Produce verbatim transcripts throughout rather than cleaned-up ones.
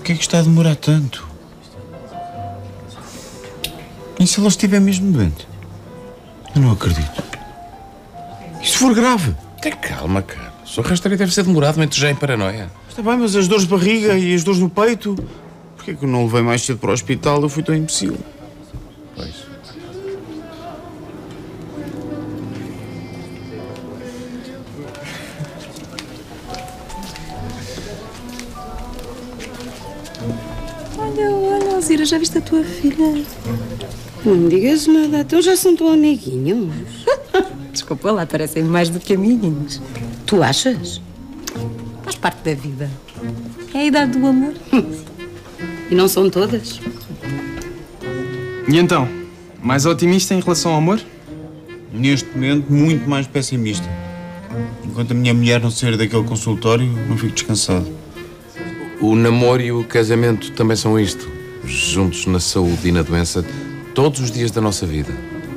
Porquê é que está a demorar tanto? E se ela estiver mesmo doente? Eu não acredito. E se for grave? Tem calma, cara. O seu rastreio deve ser demorado, mas já em paranoia. Está bem, mas as dores de barriga e as dores no peito... Porquê é que eu não levei mais cedo para o hospital? Eu fui tão imbecil. Pois. Olha, olha, Alzira, já viste a tua filha? Não me digas nada, então já são tão amiguinhos. Desculpa lá, parecem mais do que amiguinhos. Tu achas? Faz parte da vida. É a idade do amor. E não são todas? E então? Mais otimista em relação ao amor? Neste momento, muito mais pessimista. Enquanto a minha mulher não sair daquele consultório, não fico descansado. O namoro e o casamento também são isto. Juntos na saúde e na doença, todos os dias da nossa vida.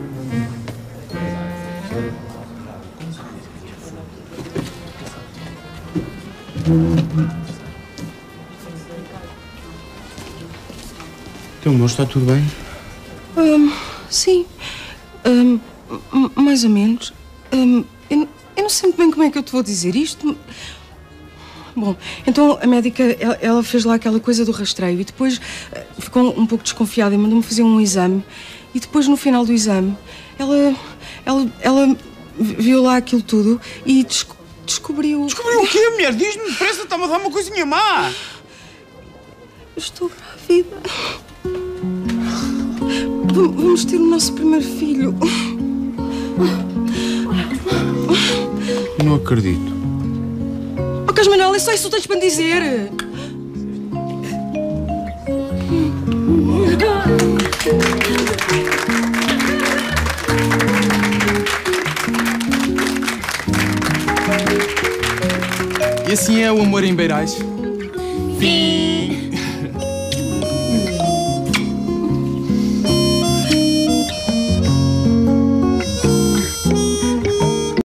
Teu amor, está tudo bem? Hum, sim. Hum, mais ou menos. Hum, eu, eu não sei muito bem como é que eu te vou dizer isto. Bom, então a médica, ela, ela fez lá aquela coisa do rastreio e depois uh, ficou um pouco desconfiada e mandou-me fazer um exame. E depois, no final do exame, ela, ela, ela viu lá aquilo tudo e desco descobriu... Descobriu o quê, mulher? Diz-me depressa, está-me a dar uma coisinha má. Eu estou grávida. Vamos ter o nosso primeiro filho. Eu não acredito. Oh, Carlos Manuel, é só isso que tens para me dizer. E assim é o amor em Beirais. Fim.